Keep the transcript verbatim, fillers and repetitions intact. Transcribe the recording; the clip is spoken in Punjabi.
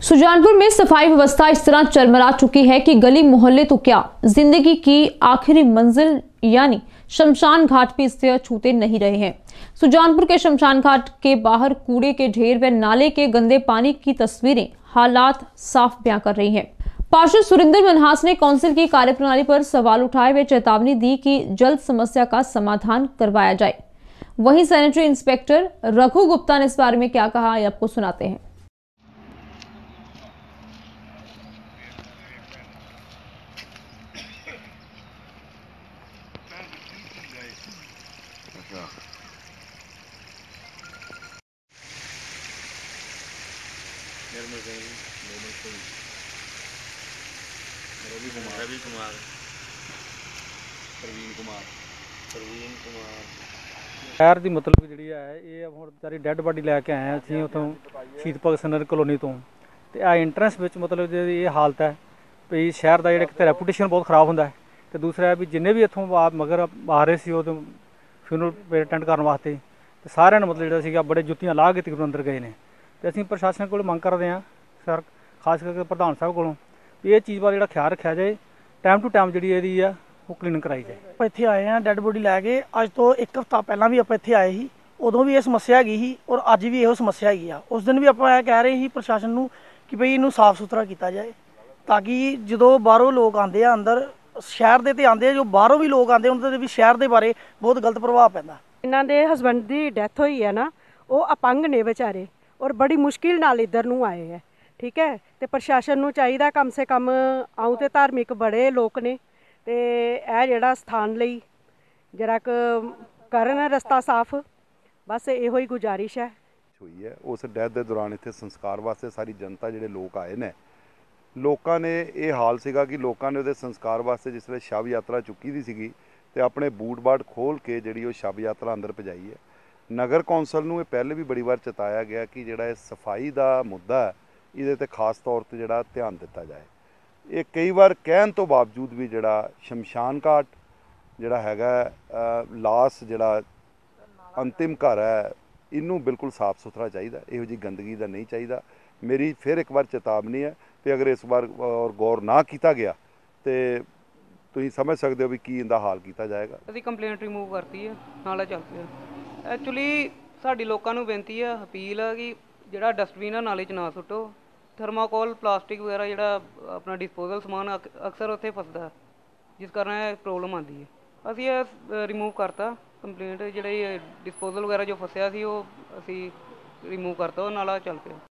सुजानपुर में सफाई व्यवस्था इस तरह चरमरा चुकी है कि गली मोहल्ले तो क्या, जिंदगी की आखिरी मंजिल यानी शमशान घाट भी इससे छूते नहीं रहे हैं। सुजानपुर के शमशान घाट के बाहर कूड़े के ढेर व नाले के गंदे पानी की तस्वीरें हालात साफ बयां कर रही हैं। पार्षद सुरेंद्र मनहास ने काउंसिल की कार्यप्रणाली पर सवाल उठाए व चेतावनी दी कि जल्द समस्या का समाधान करवाया जाए। वहीं सैनिटरी इंस्पेक्टर रघु गुप्ता ने इस बारे में क्या कहा, ये आपको सुनाते हैं। निर्मल सिंह निर्मल सिंह रवि कुमार रवि कुमार प्रवीण कुमार प्रवीण कुमार शहर की मतलब जी है ये हम बेचारी डैड बॉडी लैके आए असीं उतों शहीद भगत सिंह नगर कॉलोनी तो ते आ एंट्रेंस में मतलब जी ये हालत है भी शहर का जो रेपूटेशन बहुत खराब होंदा है। तो दूसरा है भी जिन्हें भी इतों आप मगर आ रहे सी उदों फ्यूनरल अटेंड करने वास्ते तो सारे मतलब जो बड़े जुत्तियां ला के तकरीबन अंदर गए हैं। तो असीं प्रशासन को मंग करते हैं सर खास करके प्रधान साहब को ये चीज़ बारे जो ख्याल रखा जाए, टाइम टू टाइम जी है वो क्लीन कराई जाए। ਆਪਾਂ ਇੱਥੇ ਆਏ ਹਾਂ ਡੈਡ ਬੋਡੀ ਲੈ ਕੇ। ਅੱਜ ਤੋਂ ਇੱਕ ਹਫ਼ਤਾ ਪਹਿਲਾਂ ਵੀ ਆਪਾਂ ਇੱਥੇ ਆਏ ਸੀ, ਉਦੋਂ ਵੀ ਇਹ ਸਮੱਸਿਆ ਹੈਗੀ ਸੀ ਔਰ ਅੱਜ ਵੀ ਇਹੋ ਸਮੱਸਿਆ ਹੈਗੀ ਆ। ਉਸ ਦਿਨ ਵੀ ਆਪਾਂ ਇਹ ਕਹਿ ਰਹੇ ਸੀ ਪ੍ਰਸ਼ਾਸਨ ਨੂੰ ਕਿ ਭਈ ਇਹਨੂੰ ਸਾਫ਼ ਸੁਥਰਾ ਕੀਤਾ ਜਾਏ ਤਾਂ ਕਿ ਜਦੋਂ ਬਾਹਰੋਂ ਲੋਕ ਆਉਂਦੇ ਆ ਅੰਦਰ ਸ਼ਹਿਰ ਦੇ ਤੇ ਆਉਂਦੇ ਆ, ਜੋ ਬਾਹਰੋਂ ਵੀ ਲੋਕ ਆਉਂਦੇ ਉਹਨਾਂ ਦੇ ਵੀ ਸ਼ਹਿਰ ਦੇ ਬਾਰੇ ਬਹੁਤ ਗਲਤ ਪ੍ਰਭਾਵ ਪੈਂਦਾ। ਇਹਨਾਂ ਦੇ ਹਸਬੈਂਡ ਦੀ ਡੈਥ ਹੋਈ ਹੈ ਨਾ, ਉਹ ਅਪੰਗ ਨੇ ਵਿਚਾਰੇ ਔਰ ਬੜੀ ਮੁਸ਼ਕਿਲ ਨਾਲ ਇੱਧਰ ਨੂੰ ਆਏ ਹੈ। ਠੀਕ ਹੈ, ਤੇ ਪ੍ਰਸ਼ਾਸਨ ਨੂੰ ਚਾਹੀਦਾ ਕਮ ਸੇ ਕਮ ਆਉਂ ਤੇ ਧਾਰਮਿਕ ਬੜੇ ਲੋਕ ਨੇ ਤੇ ਇਹ ਜਿਹੜਾ ਸਥਾਨ ਲਈ ਜਰਾ ਕ ਕਰਨ ਰਸਤਾ ਸਾਫ਼, ਬਸ ਇਹੋ ਹੀ ਗੁਜ਼ਾਰਿਸ਼ ਹੈ। ਹੋਈ ਹੈ ਉਸ ਡੈਥ ਦੇ ਦੌਰਾਨ ਇੱਥੇ ਸੰਸਕਾਰ ਵਾਸਤੇ ਸਾਰੀ ਜਨਤਾ ਜਿਹੜੇ ਲੋਕ ਆਏ ਨੇ, ਲੋਕਾਂ ਨੇ ਇਹ ਹਾਲ ਸੀਗਾ ਕਿ ਲੋਕਾਂ ਨੇ ਉਹਦੇ ਸੰਸਕਾਰ ਵਾਸਤੇ ਜਿਸ ਵੇਲੇ ਸ਼ਵ ਯਾਤਰਾ ਚੁੱਕੀ ਦੀ ਸੀਗੀ ਤੇ ਆਪਣੇ ਬੂਟ ਬਾਟ ਖੋਲ ਕੇ ਜਿਹੜੀ ਉਹ ਸ਼ਵ ਯਾਤਰਾ ਅੰਦਰ ਪਜਾਈ ਹੈ। ਨਗਰ ਕੌਂਸਲ ਨੂੰ ਇਹ ਪਹਿਲੇ ਵੀ ਬੜੀ ਵਾਰ ਚਤਾਇਆ ਗਿਆ ਕਿ ਜਿਹੜਾ ਇਹ ਸਫਾਈ ਦਾ ਮੁੱਦਾ ਹੈ ਇਹਦੇ ਤੇ ਖਾਸ ਤੌਰ ਤੇ ਜਿਹੜਾ ਧਿਆਨ ਦਿੱਤਾ ਜਾਏ। ਇਹ ਕਈ ਵਾਰ ਕਹਿਣ ਤੋਂ ਬਾਵਜੂਦ ਵੀ ਜਿਹੜਾ ਸ਼ਮਸ਼ਾਨ ਘਾਟ ਜਿਹੜਾ ਹੈਗਾ ਲਾਸ ਜਿਹੜਾ ਅੰਤਿਮ ਘਰ ਹੈ ਇਹਨੂੰ ਬਿਲਕੁਲ ਸਾਫ਼ ਸੁਥਰਾ ਚਾਹੀਦਾ, ਇਹੋ ਜਿਹੀ ਗੰਦਗੀ ਦਾ ਨਹੀਂ ਚਾਹੀਦਾ। ਮੇਰੀ ਫਿਰ ਇੱਕ ਵਾਰ ਚੇਤਾਵਨੀ ਹੈ ਕਿ ਅਗਰ ਇਸ ਵਾਰ ਔਰ ਗੌਰ ਨਾ ਕੀਤਾ ਗਿਆ ਤੇ ਤੁਸੀਂ ਸਮਝ ਸਕਦੇ ਹੋ ਵੀ ਕੀ ਇਹਦਾ ਹਾਲ ਕੀਤਾ ਜਾਏਗਾ। ਅਸੀਂ ਕੰਪਲੇਂਟ ਰਿਮੂਵ ਕਰਤੀ ਹੈ, ਨਾਲਾ ਚੱਲ ਪਿਆ। ਐਕਚੁਅਲੀ ਸਾਡੀ ਲੋਕਾਂ ਨੂੰ ਬੇਨਤੀ ਹੈ, ਅਪੀਲ ਹੈ ਕਿ ਜਿਹੜਾ ਡਸਟਬਿਨ ਆ ਨਾਲੇ 'ਚ ਨਾ ਸੁੱਟੋ। ਥਰਮਾਕੋਲ ਪਲਾਸਟਿਕ ਵਗੈਰਾ ਜਿਹੜਾ ਆਪਣਾ ਡਿਸਪੋਜ਼ਲ ਸਮਾਨ ਅਕਸਰ ਉੱਥੇ ਫਸਦਾ, ਜਿਸ ਕਾਰਨ ਇਹ ਪ੍ਰੋਬਲਮ ਆਉਂਦੀ ਹੈ। ਅਸੀਂ ਇਹ ਰਿਮੂਵ ਕਰਤਾ ਕੰਪਲੇਂਟ, ਜਿਹੜੇ ਡਿਸਪੋਜ਼ਲ ਵਗੈਰਾ ਜੋ ਫਸਿਆ ਸੀ ਉਹ ਅਸੀਂ ਰਿਮੂਵ ਕਰਤਾ, ਉਹ ਨਾਲਾ ਚੱਲ ਪਿਆ।